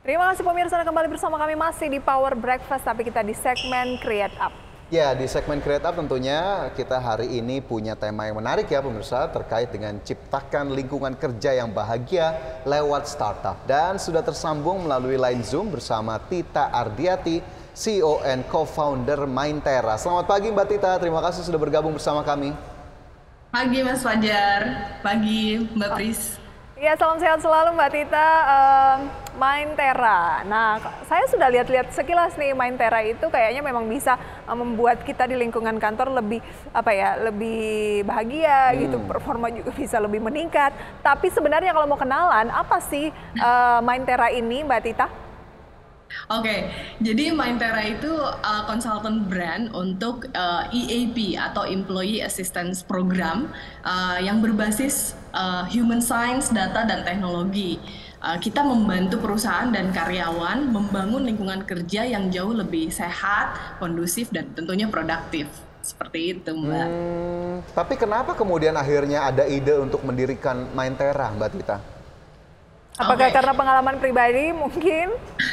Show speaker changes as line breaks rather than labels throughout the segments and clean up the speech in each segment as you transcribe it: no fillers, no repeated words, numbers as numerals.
Terima kasih pemirsa, Anda kembali bersama kami masih di Power Breakfast, tapi kita di segmen Create Up.
Ya, di segmen Create Up tentunya kita hari ini punya tema yang menarik ya pemirsa, terkait dengan ciptakan lingkungan kerja yang bahagia lewat startup. Dan sudah tersambung melalui line Zoom bersama Tita Ardiati, CEO and Co-founder Mindtera. Selamat pagi Mbak Tita, terima kasih sudah bergabung bersama kami.
Pagi Mas Fajar, pagi Mbak Pris.
Ya, salam sehat selalu Mbak Tita. Mindtera. Nah, saya sudah lihat-lihat sekilas nih, Mindtera itu kayaknya memang bisa membuat kita di lingkungan kantor lebih lebih bahagia gitu, performa juga bisa lebih meningkat. Tapi sebenarnya kalau mau kenalan, apa sih Mindtera ini, Mbak Tita?
Oke, jadi Mindtera itu konsultan brand untuk EAP atau Employee Assistance Program yang berbasis Human Science, Data, dan Teknologi. Kita membantu perusahaan dan karyawan membangun lingkungan kerja yang jauh lebih sehat, kondusif, dan tentunya produktif. Seperti itu, Mbak.
Tapi kenapa kemudian akhirnya ada ide untuk mendirikan Mindtera, Mbak Tita?
Apakah karena pengalaman pribadi mungkin?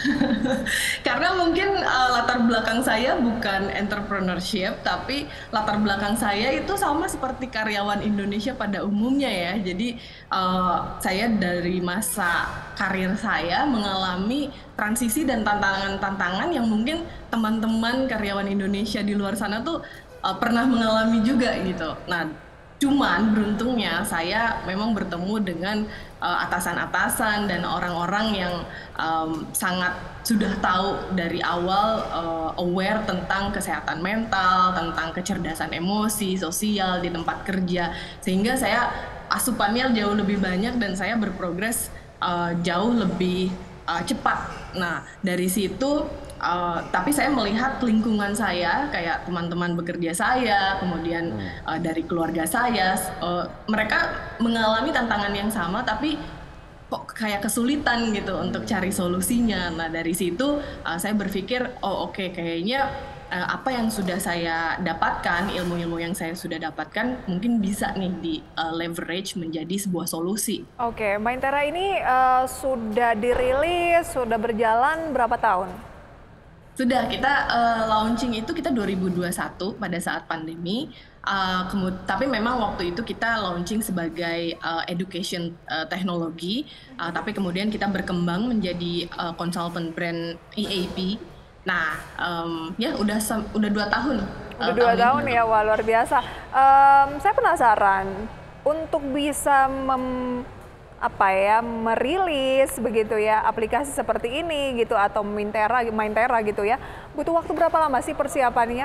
Karena mungkin latar belakang saya bukan entrepreneurship, tapi latar belakang saya itu sama seperti karyawan Indonesia pada umumnya ya. Jadi saya dari masa karir saya mengalami transisi dan tantangan-tantangan yang mungkin teman-teman karyawan Indonesia di luar sana tuh pernah mengalami juga gitu. Nah, cuman beruntungnya saya memang bertemu dengan atasan-atasan dan orang-orang yang sangat sudah tahu dari awal aware tentang kesehatan mental, tentang kecerdasan emosi, sosial di tempat kerja. Sehingga saya asupannya jauh lebih banyak dan saya berprogres jauh lebih cepat. Nah, dari situ tapi saya melihat lingkungan saya, kayak teman-teman bekerja saya, kemudian dari keluarga saya, mereka mengalami tantangan yang sama, tapi kok kayak kesulitan gitu untuk cari solusinya. Nah, dari situ saya berpikir, oh oke, kayaknya apa yang sudah saya dapatkan, ilmu-ilmu yang saya sudah dapatkan, mungkin bisa nih di leverage menjadi sebuah solusi.
Oke, Mindtera ini sudah dirilis, sudah berjalan berapa tahun?
Sudah, kita launching itu kita 2021 pada saat pandemi, tapi memang waktu itu kita launching sebagai education teknologi, tapi kemudian kita berkembang menjadi konsultan brand EAP. Nah, ya udah 2 tahun.
Udah 2 tahun ya, wah luar biasa. Saya penasaran, untuk bisa merilis begitu ya aplikasi seperti ini gitu atau Mindtera gitu ya, butuh waktu berapa lama sih persiapannya?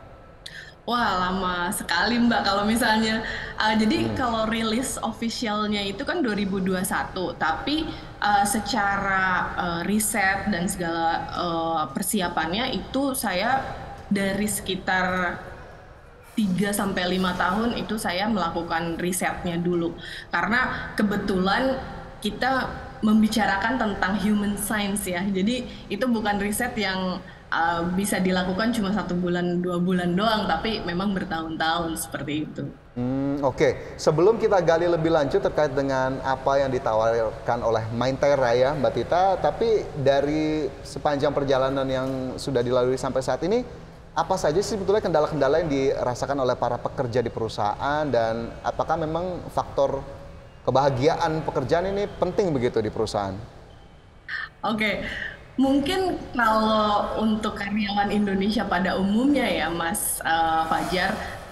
Wah, lama sekali Mbak kalau misalnya. Jadi kalau rilis officialnya itu kan 2021, tapi secara riset dan segala persiapannya itu saya dari sekitar 3 sampai 5 tahun itu saya melakukan risetnya dulu. Karena kebetulan kita membicarakan tentang human science ya. Jadi itu bukan riset yang bisa dilakukan cuma 1 bulan, 2 bulan doang, tapi memang bertahun-tahun seperti itu.
Oke. Sebelum kita gali lebih lanjut terkait dengan apa yang ditawarkan oleh Mindtera ya Mbak Tita, tapi dari sepanjang perjalanan yang sudah dilalui sampai saat ini, apa saja sih sebetulnya kendala-kendala yang dirasakan oleh para pekerja di perusahaan, dan apakah memang faktor kebahagiaan pekerjaan ini penting begitu di perusahaan?
Oke, mungkin kalau untuk karyawan Indonesia pada umumnya ya Mas Fajar,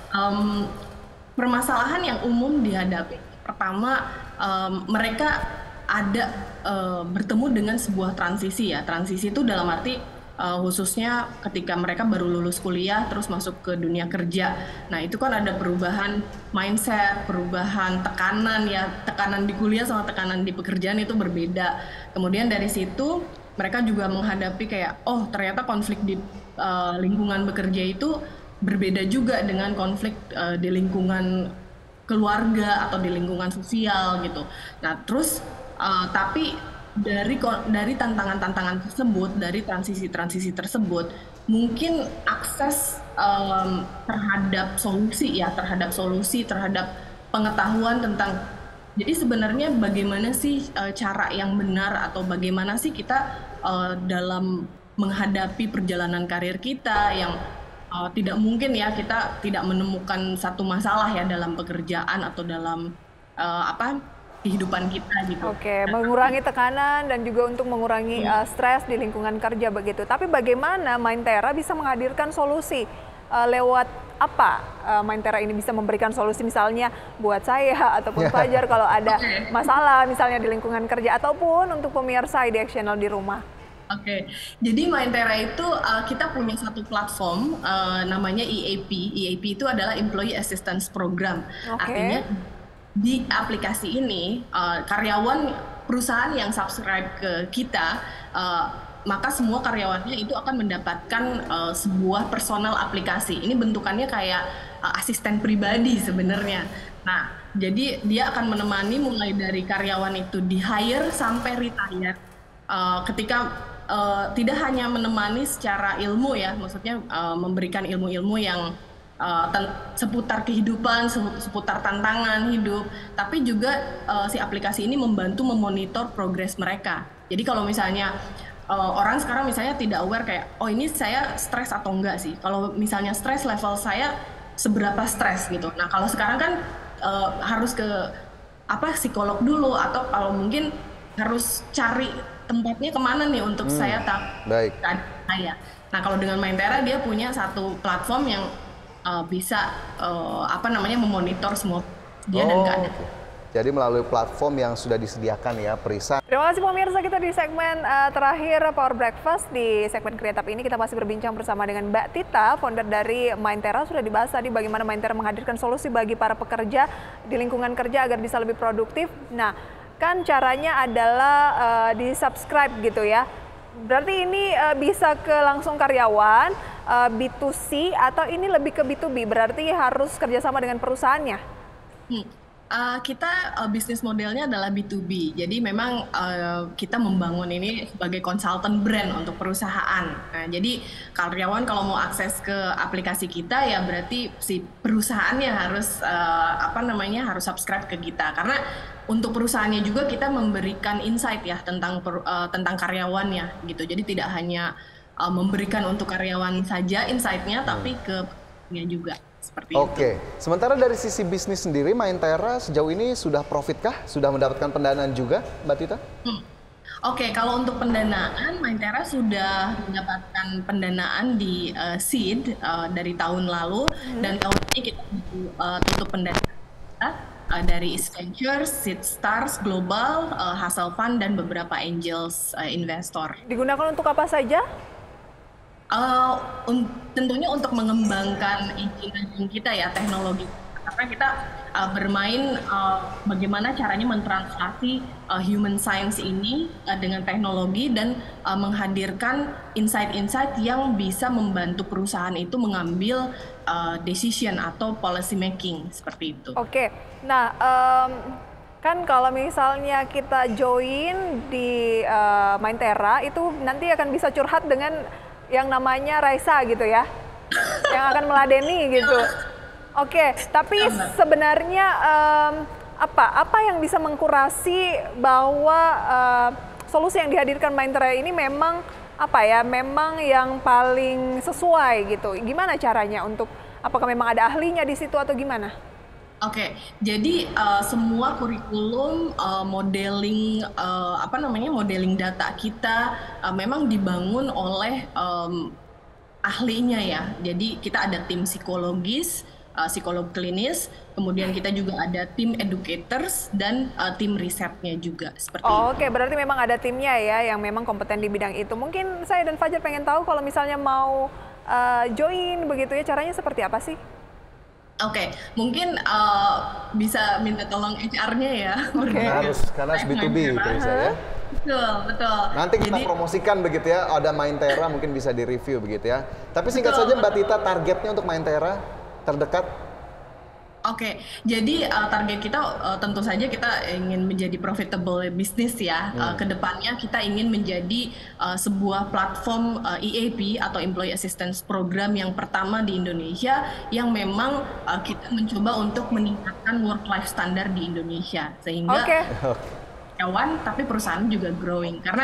permasalahan yang umum dihadapi pertama, mereka ada bertemu dengan sebuah transisi ya. Transisi itu dalam arti khususnya ketika mereka baru lulus kuliah terus masuk ke dunia kerja. Nah, itu kan ada perubahan mindset, perubahan tekanan ya, tekanan di kuliah sama tekanan di pekerjaan itu berbeda. Kemudian dari situ mereka juga menghadapi kayak, oh ternyata konflik di lingkungan bekerja itu berbeda juga dengan konflik di lingkungan keluarga atau di lingkungan sosial gitu. Nah, terus tapi dari tantangan-tantangan tersebut, dari transisi-transisi tersebut, mungkin akses terhadap solusi, terhadap pengetahuan tentang. Jadi sebenarnya bagaimana sih cara yang benar atau bagaimana sih kita dalam menghadapi perjalanan karir kita yang tidak mungkin ya kita tidak menemukan satu masalah ya dalam pekerjaan atau dalam kehidupan kita gitu.
Oke, mengurangi tekanan dan juga untuk mengurangi stres di lingkungan kerja begitu. Tapi bagaimana Mindtera bisa menghadirkan solusi lewat apa Mindtera ini bisa memberikan solusi misalnya buat saya ataupun Fajar kalau ada masalah misalnya di lingkungan kerja ataupun untuk pemirsa IDX Channel di rumah.
Oke, jadi Mindtera itu kita punya satu platform namanya EAP. EAP itu adalah Employee Assistance Program. Artinya di aplikasi ini karyawan perusahaan yang subscribe ke kita maka semua karyawannya itu akan mendapatkan sebuah personal aplikasi. Ini bentukannya kayak asisten pribadi sebenarnya. Nah, jadi dia akan menemani mulai dari karyawan itu di hire sampai retire. Ketika tidak hanya menemani secara ilmu ya, maksudnya memberikan ilmu-ilmu yang seputar kehidupan, seputar tantangan hidup, tapi juga si aplikasi ini membantu memonitor progres mereka. Jadi kalau misalnya orang sekarang misalnya tidak aware kayak, oh ini saya stres atau enggak sih? Kalau misalnya stres, level saya seberapa stres gitu. Nah kalau sekarang kan harus ke psikolog dulu atau kalau mungkin harus cari tempatnya kemana nih untuk saya tahu.
Baik.
Nah kalau dengan Mindtera dia punya satu platform yang bisa memonitor semua dia dan keadaan.
Jadi melalui platform yang sudah disediakan ya, Prisa.
Terima kasih pemirsa, kita di segmen terakhir Power Breakfast. Di segmen Create Up ini kita masih berbincang bersama dengan Mbak Tita, founder dari Mindtera. Sudah dibahas tadi bagaimana Mindtera menghadirkan solusi bagi para pekerja di lingkungan kerja agar bisa lebih produktif. Nah, kan caranya adalah di-subscribe gitu ya. Berarti ini bisa ke langsung karyawan, B2C, atau ini lebih ke B2B, berarti harus kerjasama dengan perusahaannya?
Kita bisnis modelnya adalah B2B, jadi memang kita membangun ini sebagai konsultan brand untuk perusahaan. Nah, jadi karyawan kalau mau akses ke aplikasi kita ya berarti si perusahaannya harus harus subscribe ke kita, karena untuk perusahaannya juga kita memberikan insight ya tentang karyawannya gitu. Jadi tidak hanya memberikan untuk karyawan saja insight-nya, tapi ke perusahaannya juga. Seperti
Oke, sementara dari sisi bisnis sendiri, Mindtera sejauh ini sudah profit kah? Sudah mendapatkan pendanaan juga, Mbak Tita?
Oke, kalau untuk pendanaan, Mindtera sudah mendapatkan pendanaan di seed dari tahun lalu, dan tahun ini kita tutup pendanaan dari East Ventures, Seed Stars, Global, Hustle Fund, dan beberapa angels investor.
Digunakan untuk apa saja?
Tentunya untuk mengembangkan engineering kita ya, teknologi, karena kita bermain bagaimana caranya mentranslasi human science ini dengan teknologi dan menghadirkan insight-insight yang bisa membantu perusahaan itu mengambil decision atau policy making seperti itu.
Oke, nah kan kalau misalnya kita join di Mindtera itu nanti akan bisa curhat dengan yang namanya Raisa gitu ya, yang akan meladeni gitu. Oke, tapi sebenarnya apa yang bisa mengkurasi bahwa solusi yang dihadirkan Mindtera ini memang memang yang paling sesuai gitu. Gimana caranya untuk, apakah memang ada ahlinya di situ atau gimana?
Oke, jadi semua kurikulum modeling modeling data kita memang dibangun oleh ahlinya ya. Jadi kita ada tim psikologis, psikolog klinis, kemudian kita juga ada tim educators dan tim risetnya juga seperti itu.
Oke, berarti memang ada timnya ya yang memang kompeten di bidang itu. Mungkin saya dan Fajar pengen tahu kalau misalnya mau join begitu ya, caranya seperti apa sih?
Oke, mungkin bisa minta tolong HR-nya ya.
Harus, karena harus B2B gitu ya.
Betul.
Nanti kita promosikan begitu ya, ada Mindtera mungkin bisa di-review begitu ya. Tapi singkat saja Mbak Tita, targetnya untuk Mindtera terdekat?
Oke, jadi target kita tentu saja kita ingin menjadi profitable business ya. Kedepannya kita ingin menjadi sebuah platform EAP atau Employee Assistance Program yang pertama di Indonesia yang memang kita mencoba untuk meningkatkan work-life standard di Indonesia. Sehingga karyawan tapi perusahaan juga growing. Karena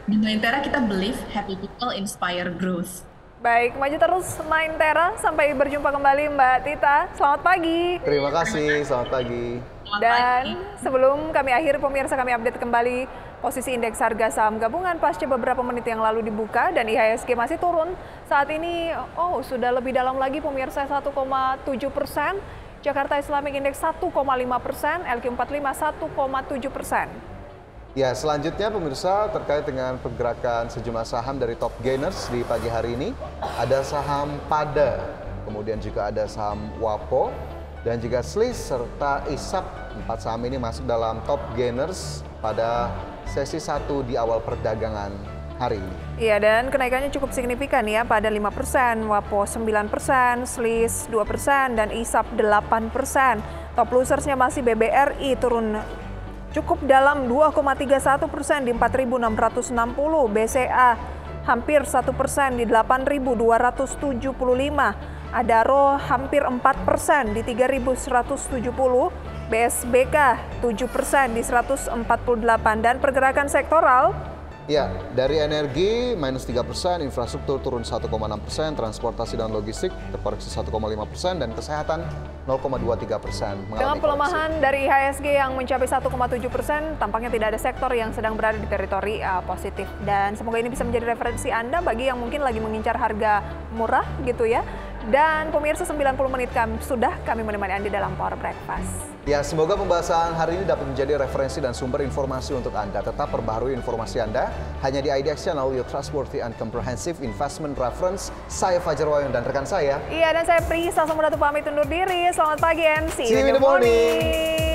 di Mindtera kita believe happy people inspire growth.
Baik, maju terus Mindtera. Sampai berjumpa kembali Mbak Tita. Selamat pagi.
Terima kasih, selamat pagi.
Dan sebelum kami akhiri pemirsa, kami update kembali posisi indeks harga saham gabungan pasca beberapa menit yang lalu dibuka dan IHSG masih turun. Saat ini sudah lebih dalam lagi pemirsa 1,7%, Jakarta Islamic Index 1,5%, LQ45 1,7%.
Ya, selanjutnya pemirsa terkait dengan pergerakan sejumlah saham dari top gainers di pagi hari ini. Ada saham Pada, kemudian juga ada saham Wapo, dan juga Slis serta ISAP. 4 saham ini masuk dalam top gainers pada sesi 1 di awal perdagangan hari ini.
Iya, dan kenaikannya cukup signifikan ya, Pada 5%, Wapo 9%, Slis 2%, dan ISAP 8%. Top losersnya masih BBRI turun cukup dalam 2,31% di 4.660, BCA hampir 1% di 8.275, Adaro hampir 4% di 3.170, BSBK 7% di 148, dan pergerakan sektoral.
Ya, dari energi minus 3%, infrastruktur turun 1,6%, transportasi dan logistik terkoreksi 1,5%, dan kesehatan 0,23%.
Dengan pelemahan dari IHSG yang mencapai 1,7%, tampaknya tidak ada sektor yang sedang berada di teritori positif. Dan semoga ini bisa menjadi referensi Anda bagi yang mungkin lagi mengincar harga murah gitu ya. Dan pemirsa, 90 menit kami menemani Anda dalam Power Breakfast.
Ya, semoga pembahasan hari ini dapat menjadi referensi dan sumber informasi untuk Anda. Tetap perbaharui informasi Anda hanya di IDX Channel, your trustworthy and comprehensive investment reference. Saya Fajar Wayon dan rekan saya.
Iya, dan saya Prisa Samudatu pamit undur diri. Selamat pagi and see you in the
morning.
morning.